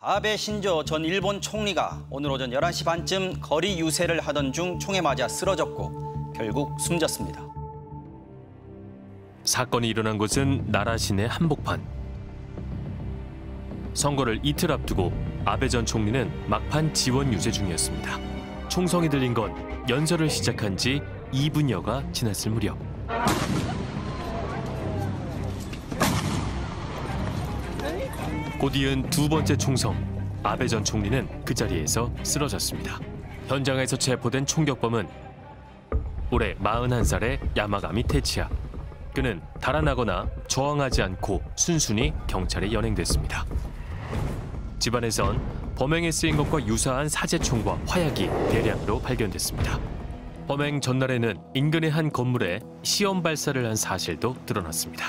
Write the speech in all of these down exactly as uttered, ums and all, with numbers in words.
아베 신조 전 일본 총리가 오늘 오전 열한 시 반쯤 거리 유세를 하던 중 총에 맞아 쓰러졌고 결국 숨졌습니다. 사건이 일어난 곳은 나라 시내 한복판. 선거를 이틀 앞두고 아베 전 총리는 막판 지원 유세 중이었습니다. 총성이 들린 건 연설을 시작한 지 이 분여가 지났을 무렵. 곧 이은 두 번째 총성, 아베 전 총리는 그 자리에서 쓰러졌습니다. 현장에서 체포된 총격범은 올해 마흔한 살의 야마가미 테치야. 그는 달아나거나 저항하지 않고 순순히 경찰에 연행됐습니다. 집안에선 범행에 쓰인 것과 유사한 사제총과 화약이 대량으로 발견됐습니다. 범행 전날에는 인근의 한 건물에 시험 발사를 한 사실도 드러났습니다.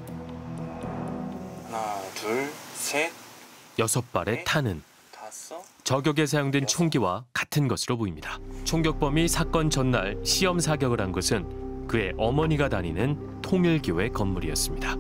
하나, 둘, 셋. 여섯 발의 탄은 저격에 사용된 총기와 같은 것으로 보입니다. 총격범이 사건 전날 시험 사격을 한 것은 그의 어머니가 다니는 통일교회 건물이었습니다.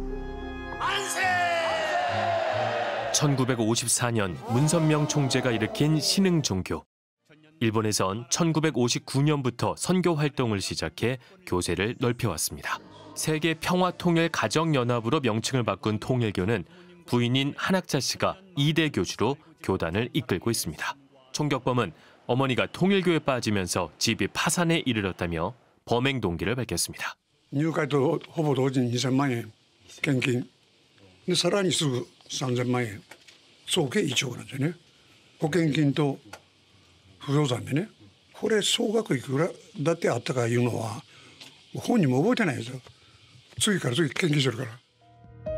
천구백오십사 년 문선명 총재가 일으킨 신흥 종교. 일본에선 천구백오십구 년부터 선교 활동을 시작해 교세를 넓혀왔습니다. 세계 평화통일가정연합으로 명칭을 바꾼 통일교는 부인인 한학자 씨가 이 대 교주로 교단을 이끌고 있습니다. 총격범은 어머니가 통일교에 빠지면서 집이 파산에 이르렀다며 범행 동기를 밝혔습니다. 入会とほぼ同時に이천만 원献金でさらにすぐ삼천만 원総計いちおくなんですよね。保険金と不動産でね、これ総額いくらだってあったかいうのは本人も覚えてないですよ。次から次献金してるから。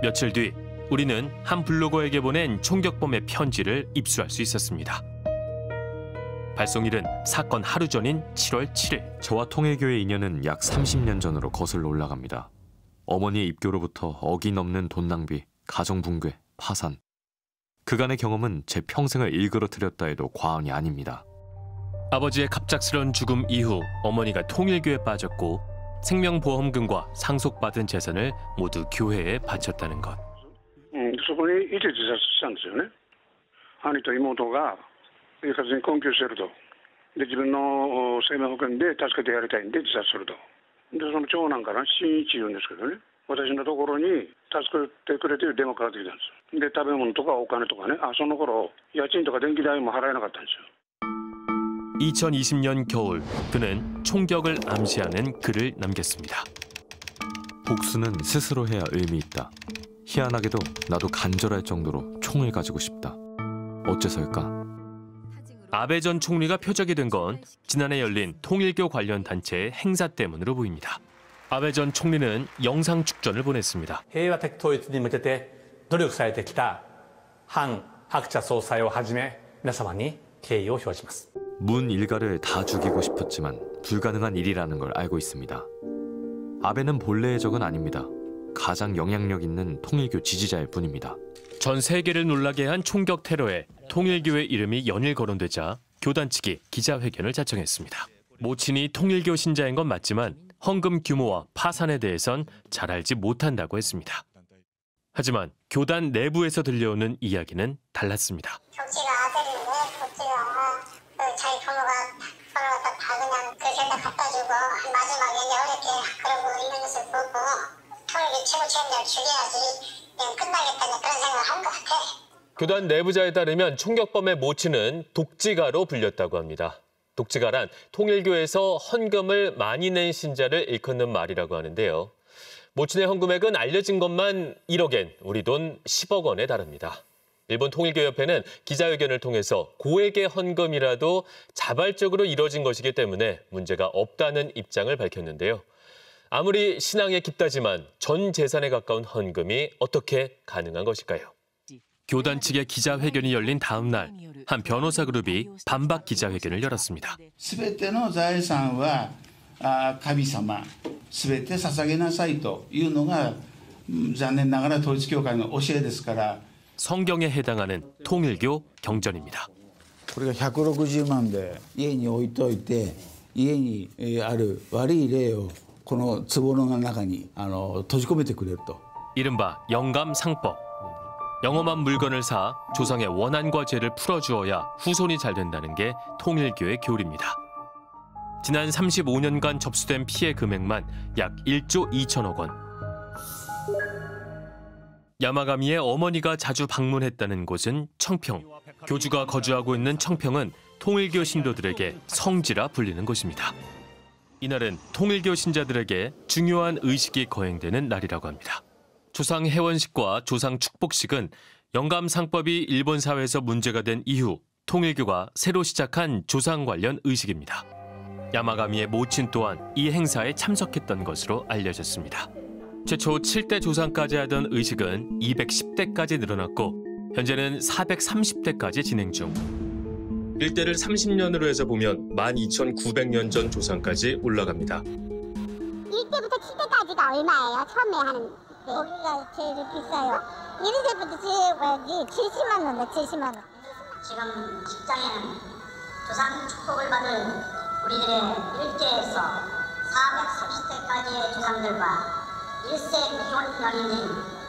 며칠 뒤 우리는 한 블로거에게 보낸 총격범의 편지를 입수할 수 있었습니다. 발송일은 사건 하루 전인 칠월 칠일. 저와 통일교의 인연은 약 삼십 년 전으로 거슬러 올라갑니다. 어머니의 입교로부터 억이 넘는 돈 낭비, 가정 붕괴, 파산. 그간의 경험은 제 평생을 일그러뜨렸다 해도 과언이 아닙니다. 아버지의 갑작스러운 죽음 이후 어머니가 통일교에 빠졌고 생명보험금과 상속받은 재산을 모두 교회에 바쳤다는 것. 음, そこにいて自殺したんですよね。兄と妹が生活に困窮していると。で、自分の生命保険で助けてやりたいんで自殺すると。で、その長男から真一言うんですけどね。私のところに助けてくれてる電話かかってきたんですよ。で、食べ物とかお金とかね。あ、その頃家賃とか電気代も払えなかったんですよ。 이천이십 년 겨울, 그는 총격을 암시하는 글을 남겼습니다. 복수는 스스로 해야 의미 있다. 희한하게도 나도 간절할 정도로 총을 가지고 싶다. 어째서일까? 아베 전 총리가 표적이 된 건 지난해 열린 통일교 관련 단체의 행사 때문으로 보입니다. 아베 전 총리는 영상 축전을 보냈습니다. 平和的統一に向けて努力されてきた韓鶴子総裁をはじめ皆様に敬意を表します. 문 일가를 다 죽이고 싶었지만 불가능한 일이라는 걸 알고 있습니다. 아베는 본래의 적은 아닙니다. 가장 영향력 있는 통일교 지지자일 뿐입니다. 전 세계를 놀라게 한 총격 테러에 통일교의 이름이 연일 거론되자 교단 측이 기자회견을 자청했습니다. 모친이 통일교 신자인 건 맞지만 헌금 규모와 파산에 대해선 잘 알지 못한다고 했습니다. 하지만 교단 내부에서 들려오는 이야기는 달랐습니다. 격지가 아들인데 격지가 자기 부모가 서로 다 그냥 그 생각 갖다 주고 마지막에 어렵게 그러고 있는 것을 보고 통일교 최고 책임자를 죽여야지 그냥 끝나겠다는 그런 생각을 한 것 같아. 교단 내부자에 따르면 총격범의 모친은 독지가로 불렸다고 합니다. 독지가란 통일교에서 헌금을 많이 낸 신자를 일컫는 말이라고 하는데요. 모친의 헌금액은 알려진 것만 일억엔, 우리 돈 십억 원에 달합니다. 일본 통일교협회는 기자회견을 통해서 고액의 헌금이라도 자발적으로 이뤄진 것이기 때문에 문제가 없다는 입장을 밝혔는데요. 아무리 신앙에 깊다지만 전 재산에 가까운 헌금이 어떻게 가능한 것일까요? 교단 측의 기자회견이 열린 다음 날, 한 변호사 그룹이 반박 기자회견을 열었습니다. 全ての財産は神様、全て捧げなさいというのが残念ながら統一教会の教えですから. 성경에 해당하는 통일교 경전입니다. これが백육십 만で家に置いといて家にある悪い霊をこの壺の中に閉じ込めてくれると. 이른바 영감상법. 영험한 물건을 사 조상의 원한과 죄를 풀어주어야 후손이 잘 된다는 게 통일교의 교리입니다. 지난 삼십오 년간 접수된 피해 금액만 약 일조 이천억 원. 야마가미의 어머니가 자주 방문했다는 곳은 청평. 교주가 거주하고 있는 청평은 통일교 신도들에게 성지라 불리는 곳입니다. 이날은 통일교 신자들에게 중요한 의식이 거행되는 날이라고 합니다. 조상 해원식과 조상 축복식은 영감상법이 일본 사회에서 문제가 된 이후 통일교가 새로 시작한 조상 관련 의식입니다. 야마가미의 모친 또한 이 행사에 참석했던 것으로 알려졌습니다. 최초 칠 대 조상까지 하던 의식은 이백십 대까지 늘어났고 현재는 사백삼십 대까지 진행 중. 일대를 삼십 년으로 해서 보면 만 이천구백 년 전 조상까지 올라갑니다. 일 대부터 칠 대까지가 얼마예요? 처음에 하는 거기가 제일 비싸요. 일 대부터 제일 칠십만 원, 칠십만 원. 지금 직장에는 조상 축복을 받을 우리들의 일대에서 사백삼십 대까지의 조상들과 일세 미혼연인이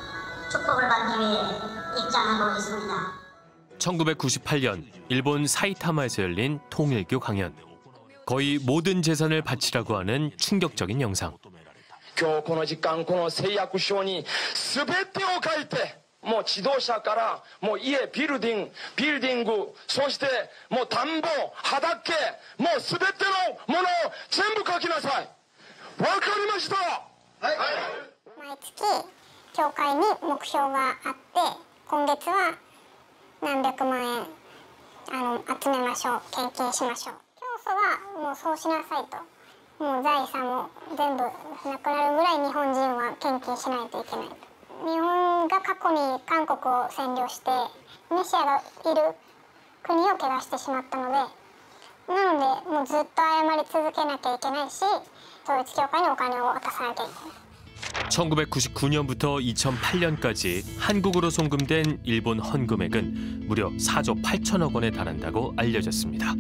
축복을 받기 위해 입장하고 있습니다. 천구백구십팔 년 일본 사이타마에서 열린 통일교 강연. 거의 모든 재산을 바치라고 하는 충격적인 영상. 今日この時間この誓約書に全てを書いてもう自動車からもう家ビルディングビルディングそしてもう田んぼ畑もう全てのものを全部書きなさい。わかりました。はい。毎月教会に目標があって今月は何百万円あの集めましょう献金しましょう。教祖はもうそうしなさいと。もう財産も全部なくなるぐらい日本人は献金しないといけないと。日本が過去に韓国を占領してメシアがいる国を汚してしまったので、なのでもうずっと謝り続けなきゃいけないし、統一教会にお金を渡さなきゃいけない。 천구백구십구 년부터 이천팔 년까지 한국으로 송금된 일본 헌금액은 무려 사조 팔천억 원에 달한다고 알려졌습니다.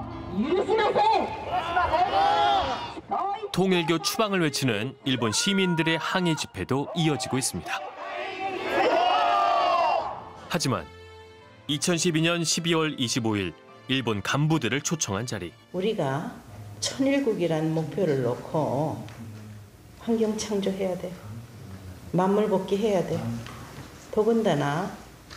통일교 추방을 외치는 일본 시민들의 항의 집회도 이어지고 있습니다. 하지만 이천십이 년 십이월 이십오일 일본 간부들을 초청한 자리. 우리가 천일국이라는 목표를 놓고 환경 창조해야 돼. 만물 복귀해야 돼. 더군다나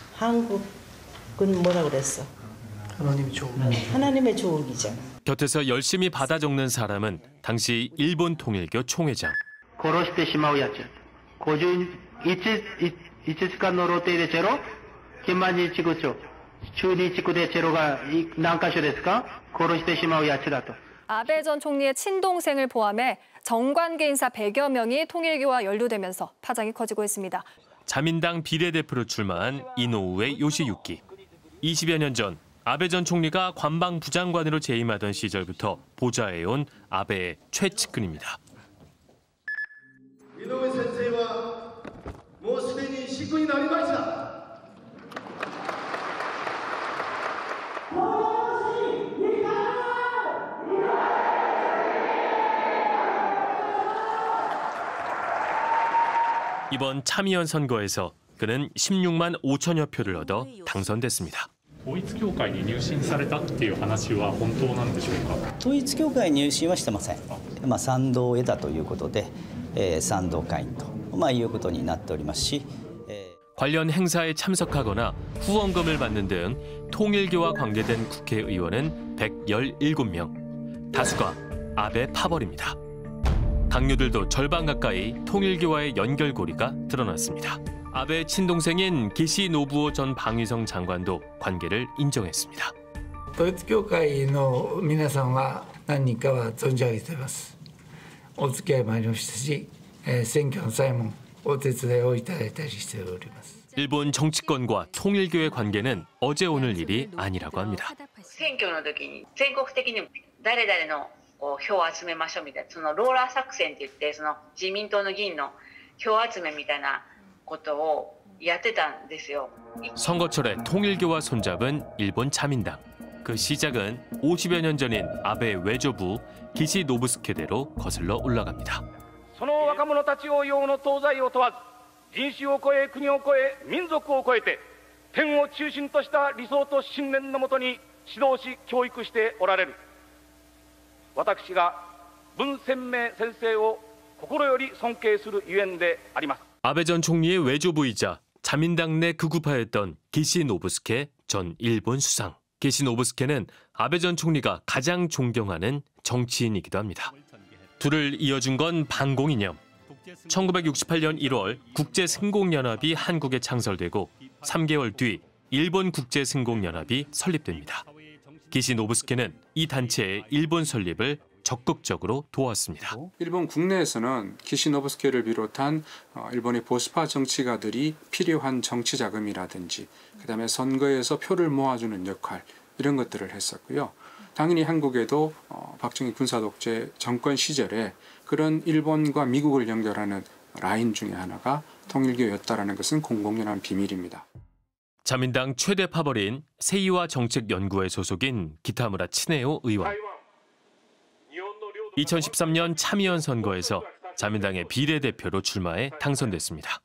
한국은 뭐라 그랬어? 하나님의 조국. 하나님의 조국이잖아. 곁에서 열심히 받아 적는 사람은 당시 일본 통일교 총회장. 殺してしまうやつ。ごじゅういちにちかんの露呈でチェロ、金万日地区、中日地区でチェロが何箇所ですか？殺してしまうやつだと。 아베 전 총리의 친동생을 포함해 정관계 인사 백여 명이 통일교와 연루되면서 파장이 커지고 있습니다. 자민당 비례대표로 출마한 이노우에 요시유키. 이십여 년 전 아베 전 총리가 관방 부장관으로 재임하던 시절부터 보좌해온 아베의 최측근입니다. 이노우에 선생은もうすでに職になりました。 이번 참의원 선거에서 그는 십육만 오천여 표를 얻어 당선됐습니다. 統一教会に入信されたっていう話は本当なんでしょうか。 統一教会入信はしてません。まあ賛同を得たということで、えー、賛同会員とまあいうことになっておりますし。 관련 행사에 참석하거나 후원금을 받는 등 통일교와 관계된 국회의원은 백십칠 명. 다수가 아베 파벌입니다. 당뇨들도 절반 가까이 통일교와의 연결고리가 드러났습니다. 아베 친동생인 기시 노부오 전 방위성 장관도 관계를 인정했습니다. 統一教会の皆さんは何人かは存じ上げています。お付き合いもありましたし、選挙の際もお手伝いをいただいたりしております。 일본 정치권과 통일교의 관계는 어제 오늘 일이 아니라고 합니다. 選挙の時に全国的に誰々の票を集めましょうみたいなそのローラー作戦って言ってその自民党の議員の票集めみたいなことをやってたんですよ. 선거철에 통일교와 손잡은 일본 자민당. 그 시작은 오십여 년 전인 아베 외조부 기시 노부스케대로 거슬러 올라갑니다. その若者たちを世の東西を問わず人種を超え国を超え民族を超えて天を中心とした理想と信念のもとに指導し教育しておられる私が文鮮明先生を心より尊敬するゆえんであります。 아베 전 총리의 외조부이자 자민당 내 극우파였던 기시노부스케 전 일본 수상. 기시노부스케는 아베 전 총리가 가장 존경하는 정치인이기도 합니다. 둘을 이어준 건 반공이념. 천구백육십팔 년 일월 국제승공연합이 한국에 창설되고 삼 개월 뒤 일본 국제승공연합이 설립됩니다. 기시노부스케는 이 단체의 일본 설립을 적극적으로 도왔습니다. 일본 국내에서는 기시노부스케를 비롯한 일본의 보수파 정치가들이 필요한 정치 자금이라든지 그다음에 선거에서 표를 모아주는 역할 이런 것들을 했었고요. 당연히 한국에도 박정희 군사독재 정권 시절에 그런 일본과 미국을 연결하는 라인 중에 하나가 통일교였다라는 것은 공공연한 비밀입니다. 자민당 최대 파벌인 세이와 정책연구회 소속인 기타무라 치네오 의원. 이천십삼 년 참의원 선거에서 자민당의 비례대표로 출마해 당선됐습니다.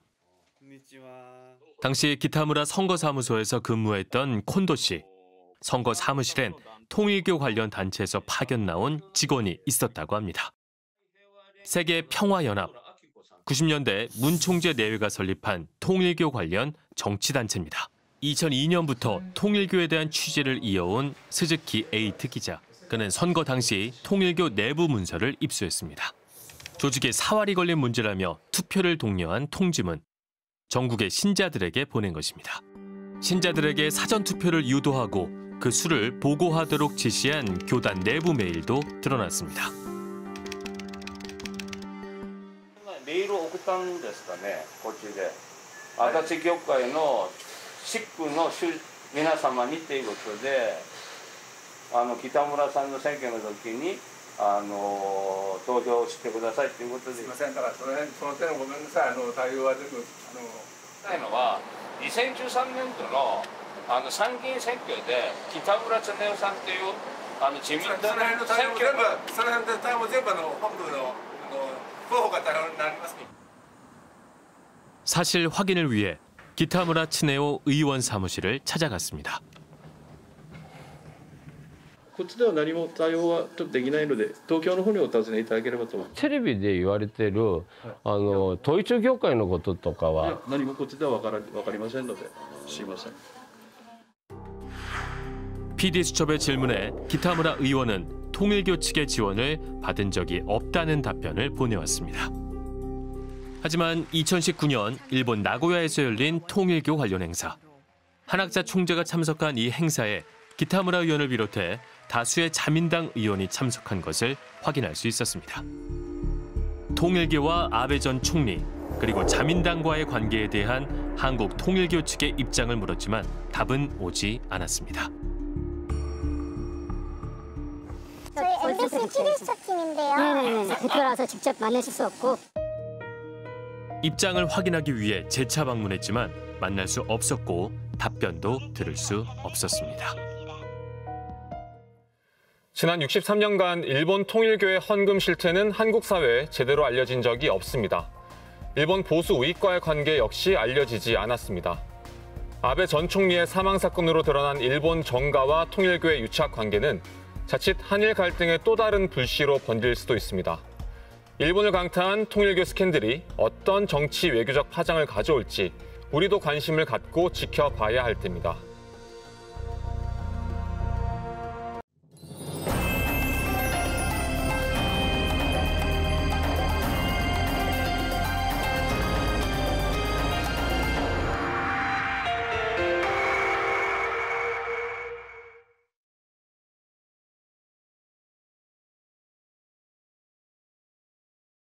당시 기타무라 선거사무소에서 근무했던 콘도 씨. 선거 사무실엔 통일교 관련 단체에서 파견 나온 직원이 있었다고 합니다. 세계평화연합, 구십 년대 문 총재 내외가 설립한 통일교 관련 정치단체입니다. 이천이 년부터 통일교에 대한 취재를 이어온 스즈키 에이트 기자. 그는 선거 당시 통일교 내부 문서를 입수했습니다. 조직에 사활이 걸린 문제라며 투표를 독려한 통지문. 전국의 신자들에게 보낸 것입니다. 신자들에게 사전투표를 유도하고 그 수를 보고하도록 지시한 교단 내부 메일도 드러났습니다. 메일을 送ったんですかね、こっちで。足立教会のシックの皆様にということで、あの北村さんの選挙の時にあの投票してくださいということで。すみません、だからその辺その点ごめんなさい、あの対応は全部あの。ないのはにせんじゅうさんねん度のあの参議院選挙で北村経夫さんというあの自民党の選挙その辺の対応全部あの本部の候補が対応になります。 사실 확인을 위해 기타무라 치네오 의원 사무실을 찾아갔습니다. こっちでは何も対応はちょっとできないので、東京の方にお尋ねいただければと思います。テレビで言われているあの統一教会のこととかは、何もこっちではわからわかりませんので、すいません。 피디수첩의 질문에 기타무라 의원은 통일교 측의 지원을 받은 적이 없다는 답변을 보내왔습니다. 하지만 이천십구 년 일본 나고야에서 열린 통일교 관련 행사. 한학자 총재가 참석한 이 행사에 기타무라 의원을 비롯해 다수의 자민당 의원이 참석한 것을 확인할 수 있었습니다. 통일교와 아베 전 총리, 그리고 자민당과의 관계에 대한 한국 통일교 측의 입장을 물었지만 답은 오지 않았습니다. 저희 엠비씨 피디수첩팀인데요. 네네네. 그쪽으로 직접 만나실 수 없고. 입장을 확인하기 위해 재차 방문했지만 만날 수 없었고 답변도 들을 수 없었습니다. 지난 육십삼 년간 일본 통일교의 헌금 실태는 한국 사회에 제대로 알려진 적이 없습니다. 일본 보수 우익과의 관계 역시 알려지지 않았습니다. 아베 전 총리의 사망 사건으로 드러난 일본 정가와 통일교의 유착 관계는 자칫 한일 갈등의 또 다른 불씨로 번질 수도 있습니다. 일본을 강타한 통일교 스캔들이 어떤 정치 외교적 파장을 가져올지 우리도 관심을 갖고 지켜봐야 할 때입니다.